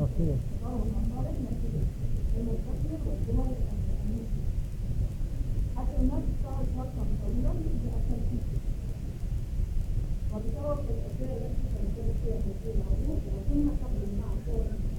مفهوم. حتى الناس بتقعد فترة طويلة يجي أكل فيه وبسبب الأشياء التي كانت فيها العروض وكنا قبل مع الصور